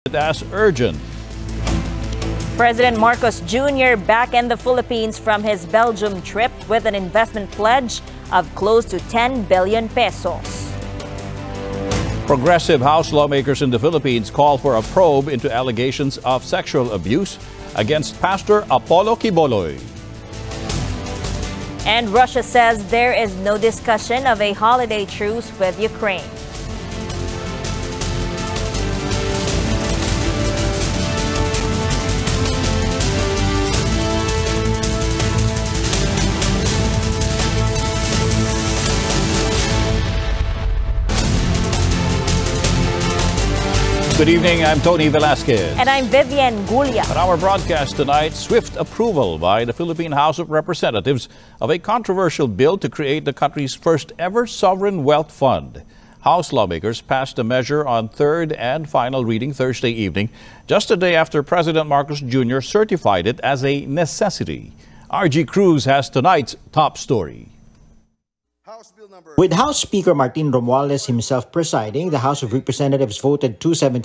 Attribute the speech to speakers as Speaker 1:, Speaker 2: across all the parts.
Speaker 1: as urgent.
Speaker 2: President Marcos Jr. back in the Philippines from his Belgium trip with an investment pledge of close to 10 billion pesos.
Speaker 1: Progressive House lawmakers in the Philippines call for a probe into allegations of sexual abuse against Pastor Apollo Quiboloy.
Speaker 2: And Russia says there is no discussion of a holiday truce with Ukraine.
Speaker 1: Good evening, I'm Tony Velasquez.
Speaker 2: And I'm Vivian Gulia.
Speaker 1: On our broadcast tonight, swift approval by the Philippine House of Representatives of a controversial bill to create the country's first ever sovereign wealth fund. House lawmakers passed the measure on third and final reading Thursday evening, just a day after President Marcos Jr. certified it as a necessity. RG Cruz has tonight's top story.
Speaker 3: With House Speaker Martin Romualdez himself presiding, the House of Representatives voted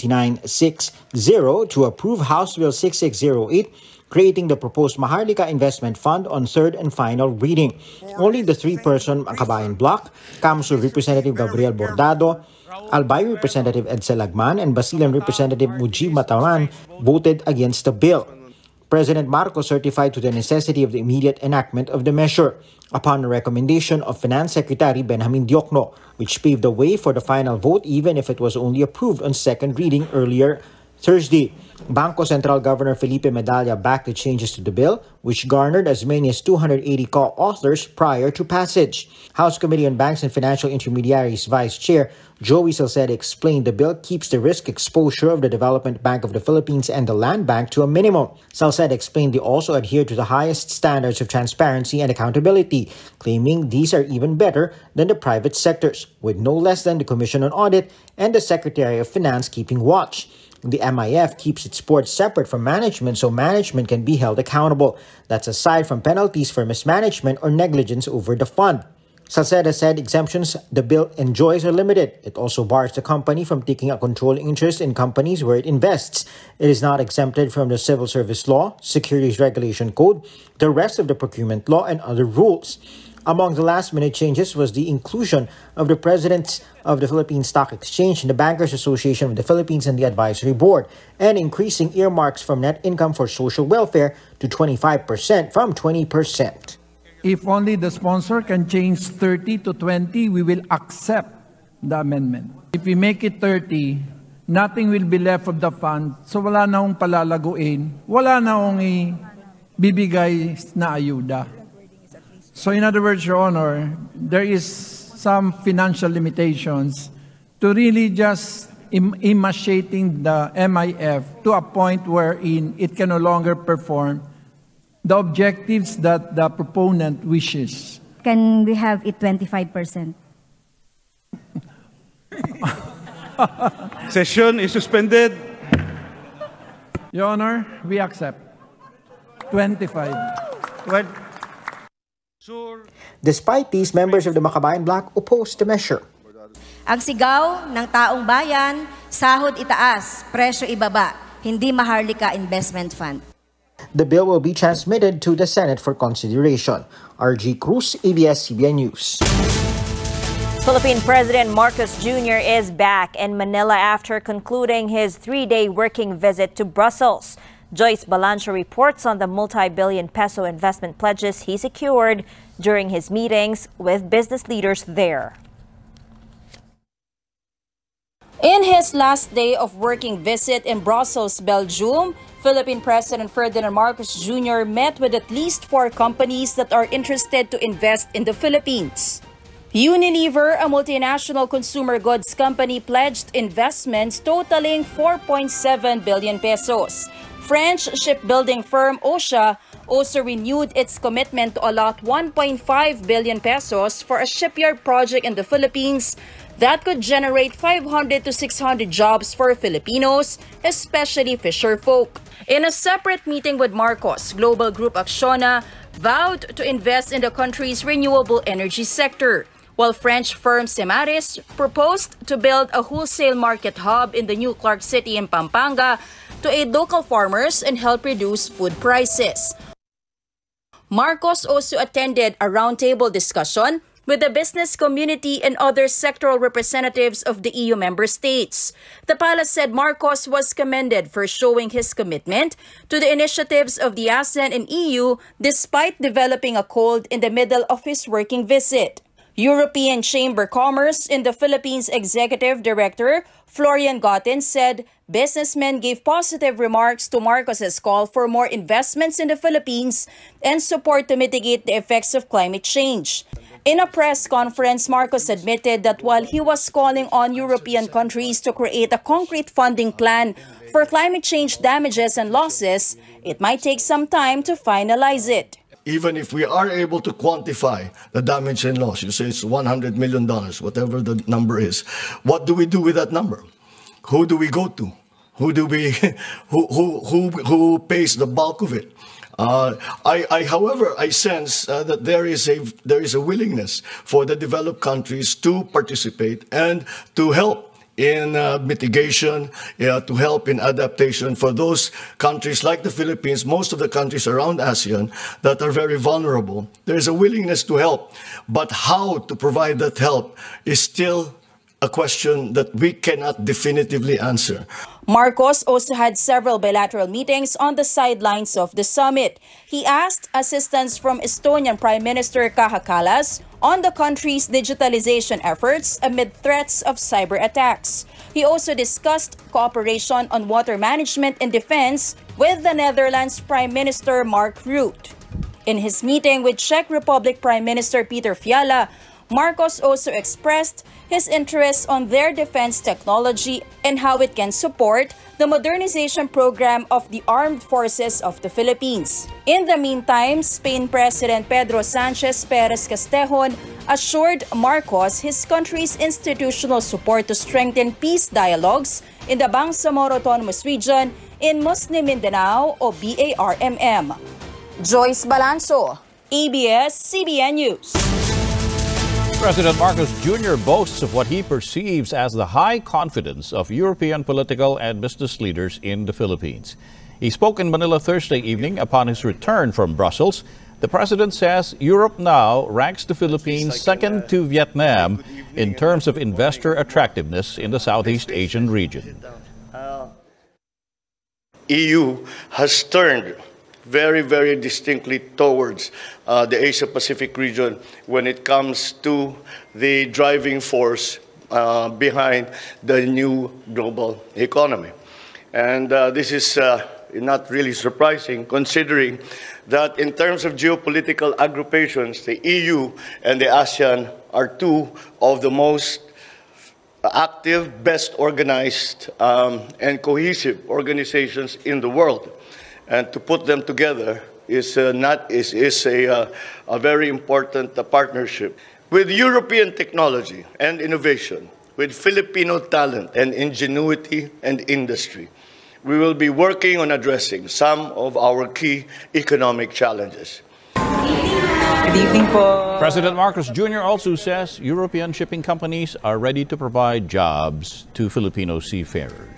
Speaker 3: 279-6-0 to approve House Bill 6608, creating the proposed Maharlika Investment Fund on third and final reading. Only the three-person Kabayan bloc, Kamsur Representative Gabriel Bordado, Albay Representative Edsel Lagman, and Basilan Representative Mujib Matawan voted against the bill. President Marcos certified to the necessity of the immediate enactment of the measure upon the recommendation of Finance Secretary Benjamin Diokno, which paved the way for the final vote even if it was only approved on second reading earlier Thursday. Bangko Central Governor Felipe Medalla backed the changes to the bill, which garnered as many as 280 co-authors prior to passage. House Committee on Banks and Financial Intermediaries Vice Chair Joey Salceda explained the bill keeps the risk exposure of the Development Bank of the Philippines and the Land Bank to a minimum. Salceda explained they also adhere to the highest standards of transparency and accountability, claiming these are even better than the private sectors, with no less than the Commission on Audit and the Secretary of Finance keeping watch. The MIF keeps its board separate from management so management can be held accountable. That's aside from penalties for mismanagement or negligence over the fund. Salceda said exemptions the bill enjoys are limited. It also bars the company from taking a controlling interest in companies where it invests. It is not exempted from the Civil Service Law, Securities Regulation Code, the rest of the procurement law, and other rules. Among the last-minute changes was the inclusion of the presidents of the Philippine Stock Exchange, the Bankers Association of the Philippines, and the Advisory Board, and increasing earmarks from net income for social welfare to 25% from 20%.
Speaker 4: If only the sponsor can change 30 to 20, we will accept the amendment. If we make it 30, nothing will be left of the fund, so wala na akong palalaguin, wala na akong bibigay na ayuda. So in other words, Your Honor, there is some financial limitations to really just emaciating the MIF to a point wherein it can no longer perform the objectives that the proponent wishes.
Speaker 5: Can we have it 25%?
Speaker 6: Session is suspended.
Speaker 4: Your Honor, we accept. 25.
Speaker 6: What?
Speaker 3: Despite these, members of the Makabayan bloc opposed the measure.
Speaker 7: Ang sigaw ng taong bayan, sahod itaas, presyo ibaba, hindi Maharlika Investment Fund.
Speaker 3: The bill will be transmitted to the Senate for consideration. RG Cruz, ABS-CBN News.
Speaker 2: Philippine President Marcos Jr. is back in Manila after concluding his three-day working visit to Brussels. Joyce Balancho reports on the multi-billion peso investment pledges he secured during his meetings with business leaders there.
Speaker 8: In his last day of working visit in Brussels, Belgium, Philippine President Ferdinand Marcos Jr. met with at least 4 companies that are interested to invest in the Philippines. Unilever, a multinational consumer goods company, pledged investments totaling 4.7 billion pesos. French shipbuilding firm OSHA also renewed its commitment to allot 1.5 billion pesos for a shipyard project in the Philippines that could generate 500 to 600 jobs for Filipinos, especially fisherfolk. In a separate meeting with Marcos, Global Group Acciona vowed to invest in the country's renewable energy sector. while French firm Semaris proposed to build a wholesale market hub in the new Clark City in Pampanga to aid local farmers and help reduce food prices. Marcos also attended a roundtable discussion with the business community and other sectoral representatives of the EU member states. The palace said Marcos was commended for showing his commitment to the initiatives of the ASEAN and EU despite developing a cold in the middle of his working visit. European Chamber Commerce in the Philippines Executive Director Florian Gotten said businessmen gave positive remarks to Marcos's call for more investments in the Philippines and support to mitigate the effects of climate change. In a press conference, Marcos admitted that while he was calling on European countries to create a concrete funding plan for climate change damages and losses, it might take some time to finalize it.
Speaker 9: Even if we are able to quantify the damage and loss, you say it's $100 million, whatever the number is, what do we do with that number? Who do we go to? Who pays the bulk of it? However, I sense that there is a willingness for the developed countries to participate and to help in mitigation, to help in adaptation for those countries like the Philippines, most of the countries around ASEAN that are very vulnerable. There is a willingness to help, but how to provide that help is still a question that we cannot definitively answer.
Speaker 8: Marcos also had several bilateral meetings on the sidelines of the summit. He asked assistance from Estonian Prime Minister Kaja Kallas on the country's digitalization efforts amid threats of cyber attacks. He also discussed cooperation on water management and defense with the Netherlands Prime Minister Mark Rutte. In his meeting with Czech Republic Prime Minister Peter Fiala, Marcos also expressed his interest on their defense technology and how it can support the modernization program of the armed forces of the Philippines. In the meantime, Spain President Pedro Sanchez Perez Castejon assured Marcos his country's institutional support to strengthen peace dialogues in the Bangsamoro Autonomous Region in Muslim Mindanao o BARMM. Joyce Balanzo, ABS-CBN News.
Speaker 1: President Marcos Jr. boasts of what he perceives as the high confidence of European political and business leaders in the Philippines. He spoke in Manila Thursday evening upon his return from Brussels. The president says Europe now ranks the Philippines second to Vietnam in terms of investor attractiveness in the Southeast Asian region.
Speaker 10: EU has turned very, very distinctly towards the Asia-Pacific region when it comes to the driving force behind the new global economy. And this is not really surprising, considering that in terms of geopolitical aggruppations, the EU and the ASEAN are two of the most active, best organized, and cohesive organizations in the world. And to put them together is a very important partnership. With European technology and innovation, with Filipino talent and ingenuity and industry, we will be working on addressing some of our key economic challenges.
Speaker 11: Good evening po.
Speaker 1: President Marcos Jr. also says European shipping companies are ready to provide jobs to Filipino seafarers.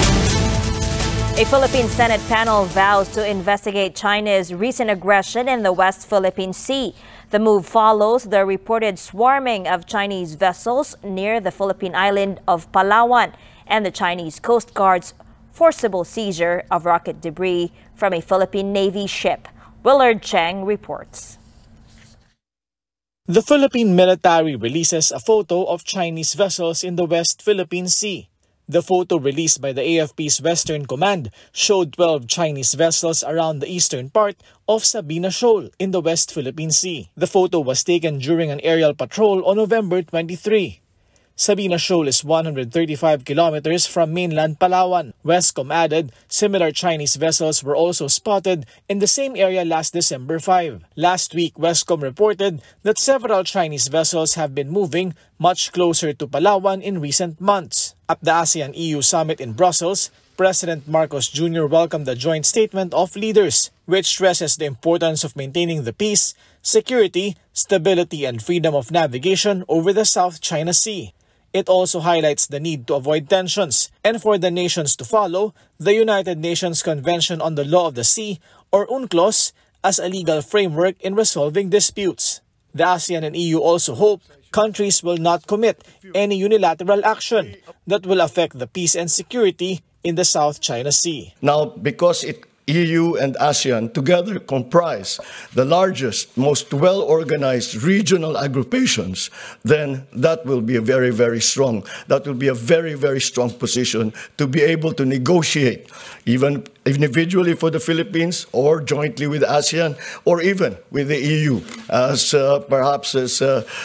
Speaker 2: A Philippine Senate panel vows to investigate China's recent aggression in the West Philippine Sea. The move follows the reported swarming of Chinese vessels near the Philippine island of Palawan and the Chinese Coast Guard's forcible seizure of rocket debris from a Philippine Navy ship. Willard Cheng reports.
Speaker 12: The Philippine military releases a photo of Chinese vessels in the West Philippine Sea. The photo released by the AFP's Western Command showed 12 Chinese vessels around the eastern part of Sabina Shoal in the West Philippine Sea. The photo was taken during an aerial patrol on November 23. Sabina Shoal is 135 kilometers from mainland Palawan. Westcom added similar Chinese vessels were also spotted in the same area last December 5. Last week, Westcom reported that several Chinese vessels have been moving much closer to Palawan in recent months. At the ASEAN-EU summit in Brussels, President Marcos Jr. welcomed the joint statement of leaders, which stresses the importance of maintaining the peace, security, stability, and freedom of navigation over the South China Sea. It also highlights the need to avoid tensions and for the nations to follow the United Nations Convention on the Law of the Sea, or UNCLOS, as a legal framework in resolving disputes. The ASEAN and EU also hope countries will not commit any unilateral action that will affect the peace and security in the South China Sea.
Speaker 9: Now, because EU and ASEAN together comprise the largest, most well-organized regional agrupations, then that will be a very, very strong position to be able to negotiate, even individually for the Philippines or jointly with ASEAN or even with the EU as perhaps as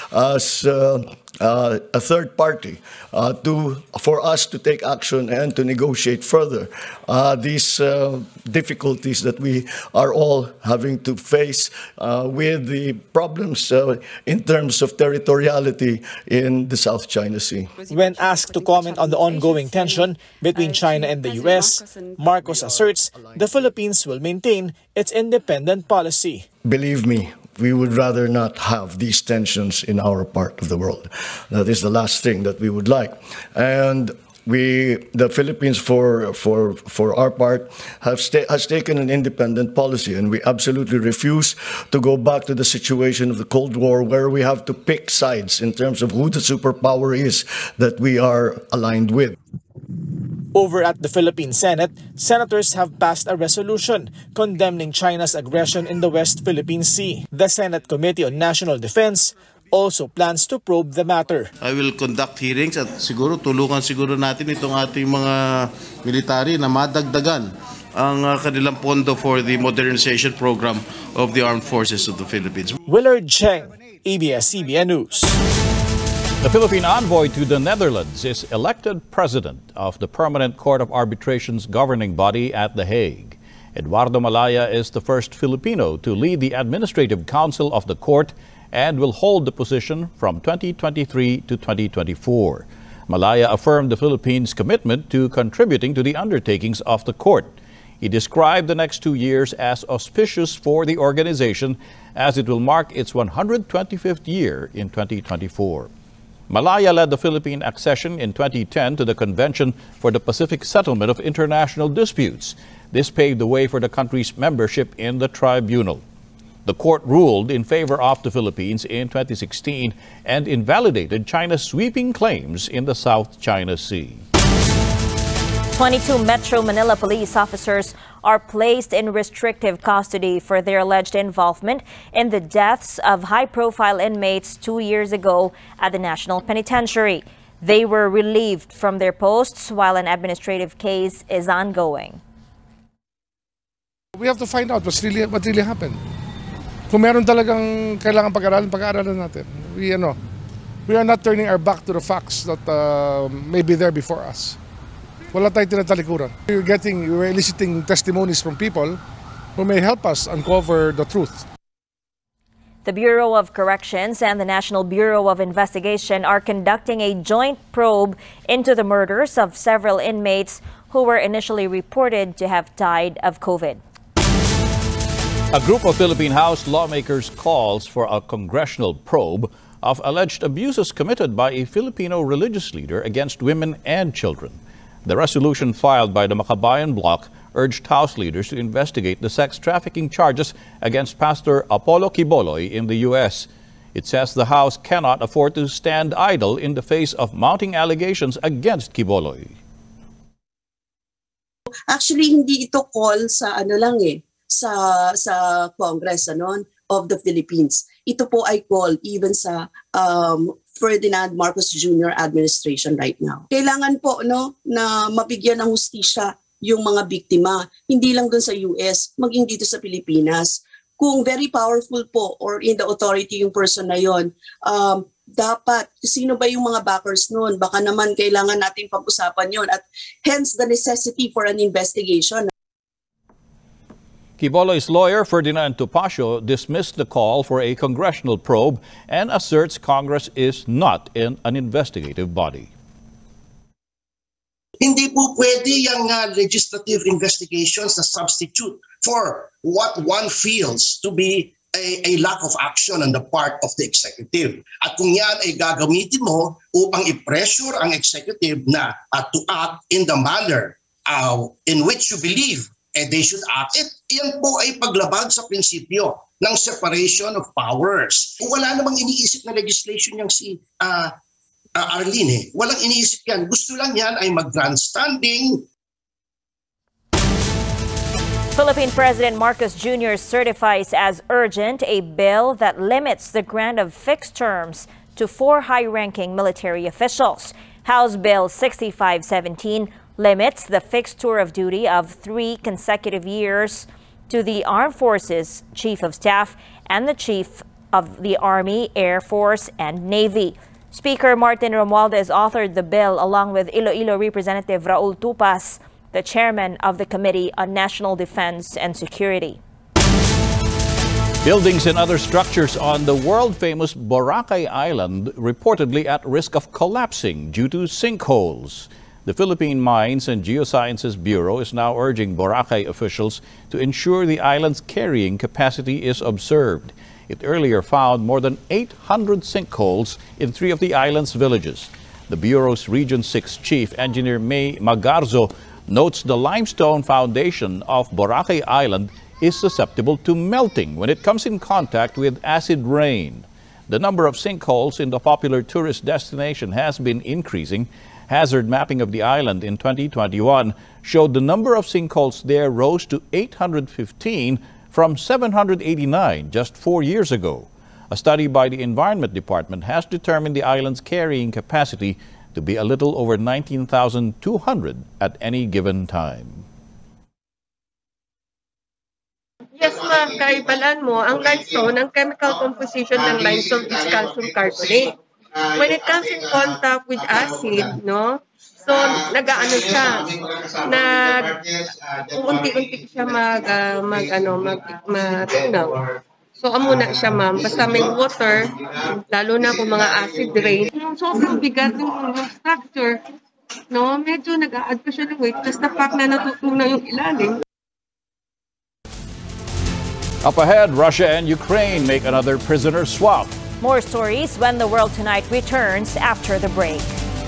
Speaker 9: a third party for us to take action and to negotiate further these difficulties that we are all having to face with the problems in terms of territoriality in the South China Sea.
Speaker 12: When asked to comment on the ongoing tension between China and the US, Marcos asserts the Philippines will maintain its independent policy.
Speaker 9: Believe me, we would rather not have these tensions in our part of the world. That is the last thing that we would like. And the Philippines, for our part, has taken an independent policy, and we absolutely refuse to go back to the situation of the Cold War, where we have to pick sides in terms of who the superpower is that we are aligned with.
Speaker 12: Over at the Philippine Senate, senators have passed a resolution condemning China's aggression in the West Philippine Sea. The Senate Committee on National Defense also plans to probe the matter.
Speaker 13: I will conduct hearings at siguro tulungan natin itong ating mga military na madagdagan ang kanilang pondo for the modernization program of the armed forces of the Philippines.
Speaker 12: Willard Cheng, ABS-CBN News.
Speaker 1: The Philippine envoy to the Netherlands is elected president of the Permanent Court of Arbitration's governing body at The Hague. Eduardo Malaya is the first Filipino to lead the Administrative Council of the court and will hold the position from 2023 to 2024. Malaya affirmed the Philippines' commitment to contributing to the undertakings of the court. He described the next 2 years as auspicious for the organization, as it will mark its 125th year in 2024. Malaya led the Philippine accession in 2010 to the Convention for the Pacific Settlement of International Disputes. This paved the way for the country's membership in the tribunal. The court ruled in favor of the Philippines in 2016 and invalidated China's sweeping claims in the South China Sea.
Speaker 2: 22 Metro Manila police officers are placed in restrictive custody for their alleged involvement in the deaths of high-profile inmates 2 years ago at the National Penitentiary. They were relieved from their posts while an administrative case is ongoing.
Speaker 14: We have to find out what really happened. Kung meron talagang kailangan pag-aralan natin. We are not turning our back to the facts that may be there before us. Wala tayong tinatalikuran. We're eliciting testimonies from people who may help us uncover the truth.
Speaker 2: The Bureau of Corrections and the National Bureau of Investigation are conducting a joint probe into the murders of several inmates who were initially reported to have died of COVID.
Speaker 1: A group of Philippine House lawmakers calls for a congressional probe of alleged abuses committed by a Filipino religious leader against women and children. The resolution filed by the Makabayan Bloc urged House leaders to investigate the sex trafficking charges against Pastor Apollo Quiboloy in the U.S. It says the House cannot afford to stand idle in the face of mounting allegations against Quiboloy.
Speaker 15: Actually, hindi ito call sa sa Congress of the Philippines. Ito po ay call even sa Ferdinand Marcos Jr. administration right now. Kailangan po na mabigyan ng hustisya yung mga biktima, hindi lang dun sa US, maging dito sa Pilipinas. Kung very powerful po or in the authority yung person na yon, dapat sino ba yung mga backers noon? Baka naman kailangan natin pag-usapan yon at hence the necessity for an investigation.
Speaker 1: Quiboloy's lawyer, Ferdinand Topacio, dismissed the call for a congressional probe and asserts Congress is not an investigative body.
Speaker 16: Hindi po pwede pwede yung legislative investigations na substitute for what one feels to be a lack of action on the part of the executive. At kung yan ay gagamitin mo upang i-pressure ang executive na to act in the manner in which you believe they should act, yan po ay paglabag sa prinsipyo ng separation of powers. Wala namang iniisip na legislation yang si Arlene. Walang iniisip yan. Gusto lang yan ay mag-grandstanding.
Speaker 2: Philippine President Marcos Jr. certifies as urgent a bill that limits the grant of fixed terms to 4 high-ranking military officials. House Bill 6517 limits the fixed tour of duty of 3 consecutive years to the Armed Forces Chief of Staff and the Chief of the Army, Air Force, and Navy. Speaker Martin Romualdez authored the bill along with Iloilo Representative Raul Tupas, the chairman of the Committee on National Defense and Security.
Speaker 1: Buildings and other structures on the world-famous Boracay Island reportedly at risk of collapsing due to sinkholes. The Philippine Mines and Geosciences Bureau is now urging Boracay officials to ensure the island's carrying capacity is observed. It earlier found more than 800 sinkholes in 3 of the island's villages. The Bureau's Region 6 Chief Engineer May Magarzo notes the limestone foundation of Boracay Island is susceptible to melting when it comes in contact with acid rain. The number of sinkholes in the popular tourist destination has been increasing. Hazard mapping of the island in 2021 showed the number of sinkholes there rose to 815 from 789 just 4 years ago. A study by the Environment Department has determined the island's carrying capacity to be a little over 19,200 at any given time.
Speaker 17: Yes, ma'am. Kaibalan mo, ang limestone, ang chemical composition ng limestone is calcium carbonate. When it comes in contact with acid, no? So, nag-ano siya, unti-unti siya matunaw. So, amuna siya, ma'am. Basta may water, lalo na kung mga acid rain. Yung sobrang bigat yung structure, no? Medyo nag-a-add pa siya ng weight. Just the fact na natutunaw yung ilalim.
Speaker 1: Up ahead, Russia and Ukraine make another prisoner swap.
Speaker 2: More stories when The World Tonight returns after the break.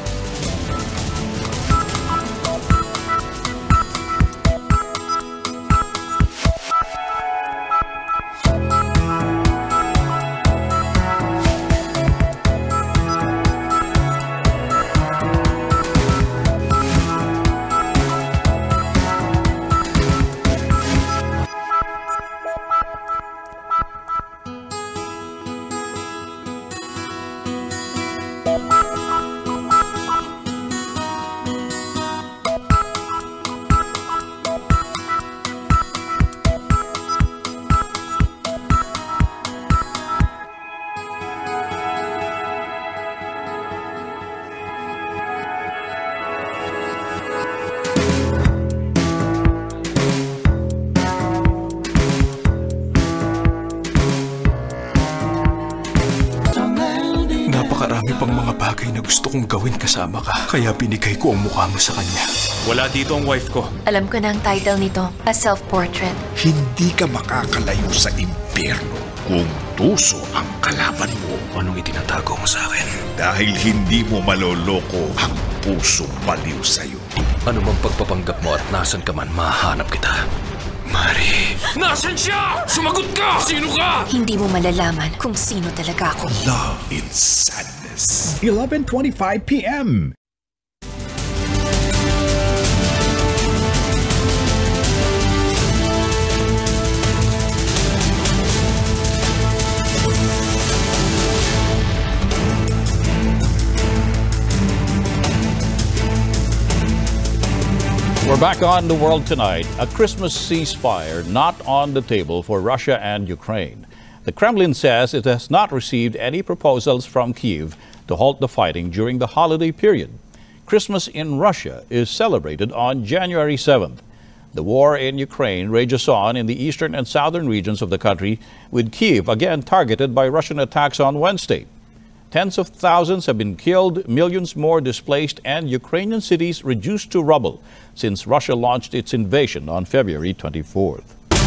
Speaker 18: Napakarami pang mga bagay na gusto kong gawin kasama ka. Kaya binigay ko ang mukha mo sa kanya. Wala dito ang wife ko.
Speaker 19: Alam ko na ang title nito, A Self-Portrait.
Speaker 20: Hindi ka makakalayo sa impyerno kung tuso ang kalaban mo.
Speaker 18: Anong itinatago mo sa akin?
Speaker 20: Dahil hindi mo maloloko ang pusong baliw sa'yo.
Speaker 18: Ano mang pagpapanggap mo at nasan ka man, mahanap kita. Mari. Nasaan siya? Sumagot ka! Sino ka?
Speaker 19: Hindi mo malalaman kung sino talaga ako.
Speaker 20: Love in Sadness. 11:25 p.m.
Speaker 1: We're back on The World Tonight. A Christmas ceasefire not on the table for Russia and Ukraine. The Kremlin says it has not received any proposals from Kyiv to halt the fighting during the holiday period. Christmas in Russia is celebrated on January 7th. The war in Ukraine rages on in the eastern and southern regions of the country, with Kyiv again targeted by Russian attacks on Wednesday. Tens of thousands have been killed, millions more displaced, and Ukrainian cities reduced to rubble since Russia launched its invasion on February 24th.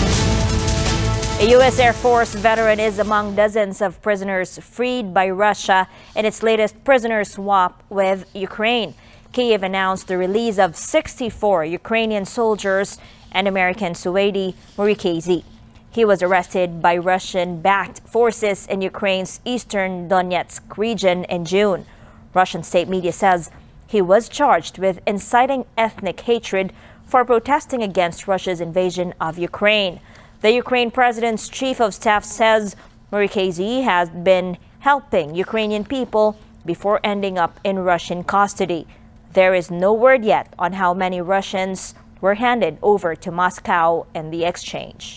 Speaker 2: A U.S. Air Force veteran is among dozens of prisoners freed by Russia in its latest prisoner swap with Ukraine. Kyiv announced the release of 64 Ukrainian soldiers and American Suwaidi Murikazi. He was arrested by Russian-backed forces in Ukraine's eastern Donetsk region in June. Russian state media says he was charged with inciting ethnic hatred for protesting against Russia's invasion of Ukraine. The Ukraine president's chief of staff says Murikazi has been helping Ukrainian people before ending up in Russian custody. There is no word yet on how many Russians were handed over to Moscow in the exchange.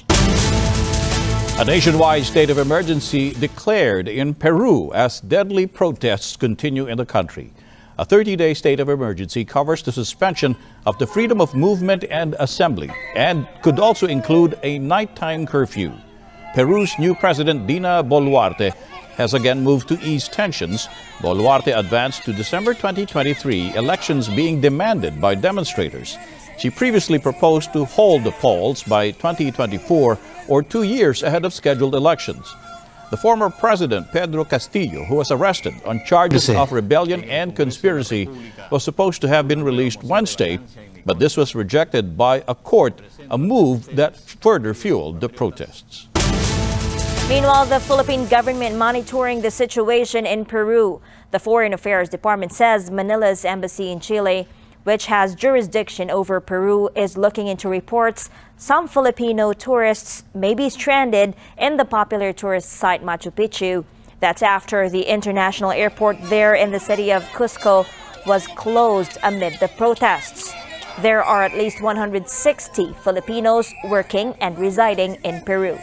Speaker 1: A nationwide state of emergency declared in Peru as deadly protests continue in the country. A 30-day state of emergency covers the suspension of the freedom of movement and assembly and could also include a nighttime curfew. Peru's new president, Dina Boluarte, has again moved to ease tensions. Boluarte advanced to December 2023, elections being demanded by demonstrators. She previously proposed to hold the polls by 2024 or 2 years ahead of scheduled elections. The former president, Pedro Castillo, who was arrested on charges of rebellion and conspiracy, was supposed to have been released Wednesday, but this was rejected by a court, a move that further fueled the protests.
Speaker 2: Meanwhile, the Philippine government monitoring the situation in Peru. The Foreign Affairs Department says Manila's embassy in Chile, which has jurisdiction over Peru, is looking into reports some Filipino tourists may be stranded in the popular tourist site Machu Picchu. That's after the international airport there in the city of Cusco was closed amid the protests. There are at least 160 Filipinos working and residing in Peru.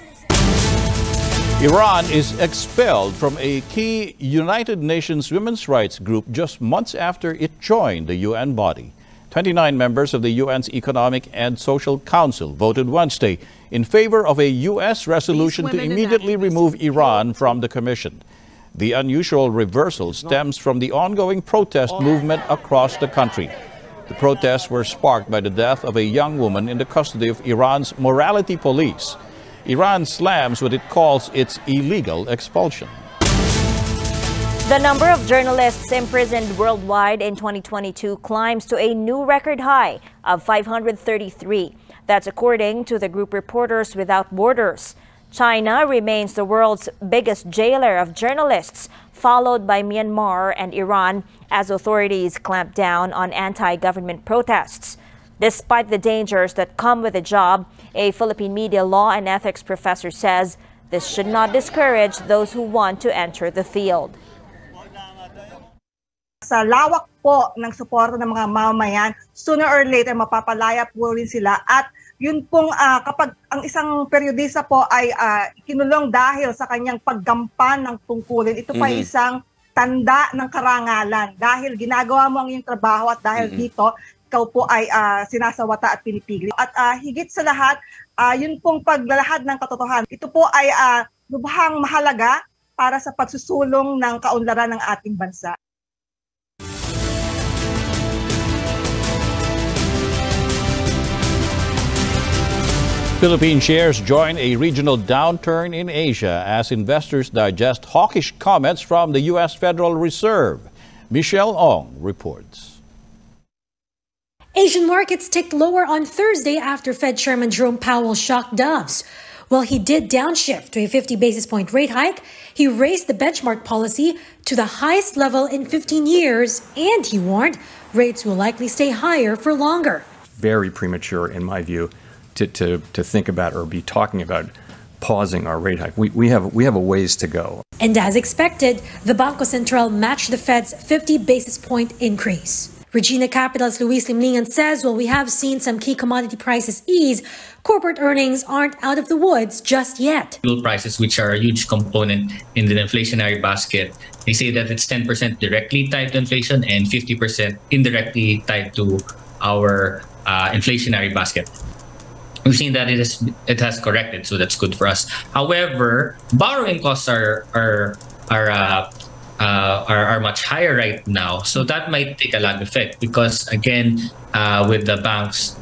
Speaker 1: Iran is expelled from a key United Nations women's rights group just months after it joined the UN body. 29 members of the UN's Economic and Social Council voted Wednesday in favor of a U.S. resolution to immediately remove Iran from the commission. The unusual reversal stems from the ongoing protest movement across the country. The protests were sparked by the death of a young woman in the custody of Iran's morality police. Iran slams what it calls its illegal expulsion.
Speaker 2: The number of journalists imprisoned worldwide in 2022 climbs to a new record high of 533. That's according to the group Reporters Without Borders. China remains the world's biggest jailer of journalists, followed by Myanmar and Iran, as authorities clamp down on anti-government protests. Despite the dangers that come with the job, a Philippine media law and ethics professor says this should not discourage those who want to enter the field.
Speaker 21: Sa lawak po ng suporta ng mga mamamayan, sooner or later mapapalaya po rin sila. At yun pong kapag ang isang periodista po ay kinulong dahil sa kanyang paggampan ng tungkulin, ito pa isang tanda ng karangalan. Dahil ginagawa mo ang iyong trabaho at dahil dito, ikaw po ay sinasawata at pinipigil. At higit sa lahat, yun pong paglalahad ng katotohanan. Ito po ay lubhang mahalaga para sa pagsusulong ng kaunlaran ng ating bansa.
Speaker 1: Philippine shares join a regional downturn in Asia as investors digest hawkish comments from the U.S. Federal Reserve. Michelle Ong reports.
Speaker 22: Asian markets ticked lower on Thursday after Fed Chairman Jerome Powell shocked doves. While he did downshift to a 50 basis point rate hike, he raised the benchmark policy to the highest level in 15 years, and he warned rates will likely stay higher for longer.
Speaker 23: Very premature, in my view, to think about or be talking about pausing our rate hike. We have a ways to go.
Speaker 22: And as expected, the Bangko Sentral matched the Fed's 50 basis point increase. Regina Capital's Luis Limlingan says while we have seen some key commodity prices ease, corporate earnings aren't out of the woods just yet.
Speaker 24: Fuel prices, which are a huge component in the inflationary basket, they say that it's 10% directly tied to inflation and 50% indirectly tied to our inflationary basket. We've seen that it has corrected, so that's good for us. However, borrowing costs are are much higher right now. So that might take a lag effect because, again, with the banks,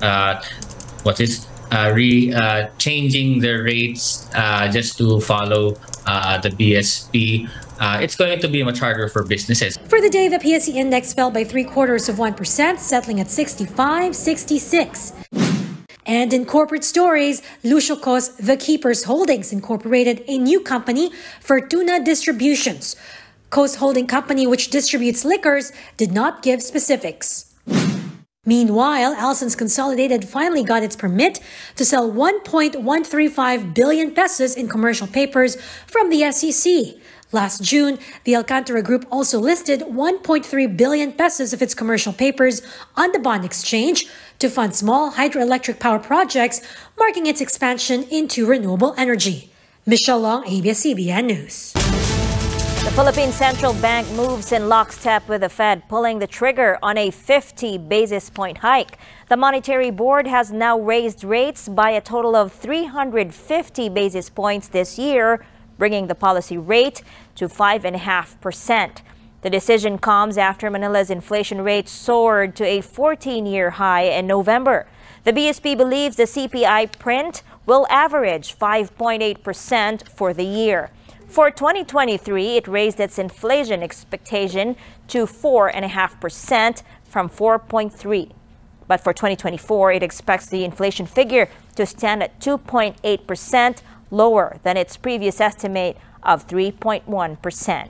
Speaker 24: changing their rates just to follow the BSP, it's going to be much harder for businesses.
Speaker 22: For the day, the PSE index fell by 0.75%, settling at 65.66. And in corporate stories, Lucio Cos The Keepers Holdings incorporated a new company, Fortuna Distributions. Cos Holding Company, which distributes liquors, did not give specifics. Meanwhile, Alson's Consolidated finally got its permit to sell 1.135 billion pesos in commercial papers from the SEC. Last June, the Alcantara Group also listed 1.3 billion pesos of its commercial papers on the bond exchange to fund small hydroelectric power projects, marking its expansion into renewable energy. Michelle Long, ABS-CBN News.
Speaker 2: The Philippine Central Bank moves in lockstep with the Fed, pulling the trigger on a 50 basis point hike. The Monetary Board has now raised rates by a total of 350 basis points this year, bringing the policy rate to 5.5%. The decision comes after Manila's inflation rate soared to a 14-year high in November. The BSP believes the CPI print will average 5.8% for the year. For 2023, it raised its inflation expectation to 4.5% from 4.3%. But for 2024, it expects the inflation figure to stand at 2.8%, lower than its previous estimate of 3.1%.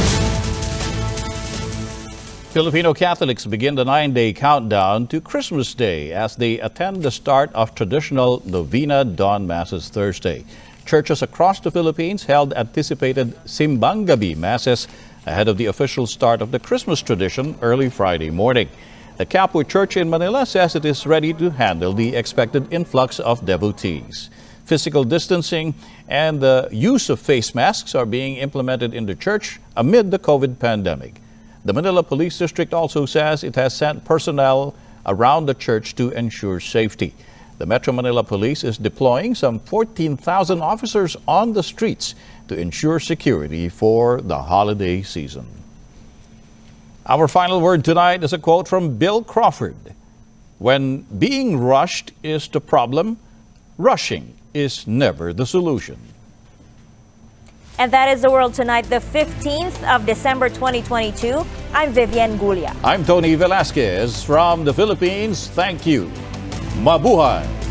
Speaker 1: Filipino Catholics begin the 9-day countdown to Christmas Day as they attend the start of traditional Novena Dawn Masses Thursday. Churches across the Philippines held anticipated Simbang Gabi Masses ahead of the official start of the Christmas tradition early Friday morning. The Quiapo Church in Manila says it is ready to handle the expected influx of devotees. Physical distancing and the use of face masks are being implemented in the church amid the COVID pandemic. The Manila Police District also says it has sent personnel around the church to ensure safety. The Metro Manila Police is deploying some 14,000 officers on the streets to ensure security for the holiday season. Our final word tonight is a quote from Bill Crawford. When being rushed is the problem, rushing is never the solution.
Speaker 2: And that is the world tonight, the 15th of December 2022. I'm Vivian Gulia.
Speaker 1: I'm Tony Velasquez from the Philippines. Thank you. Mabuhay!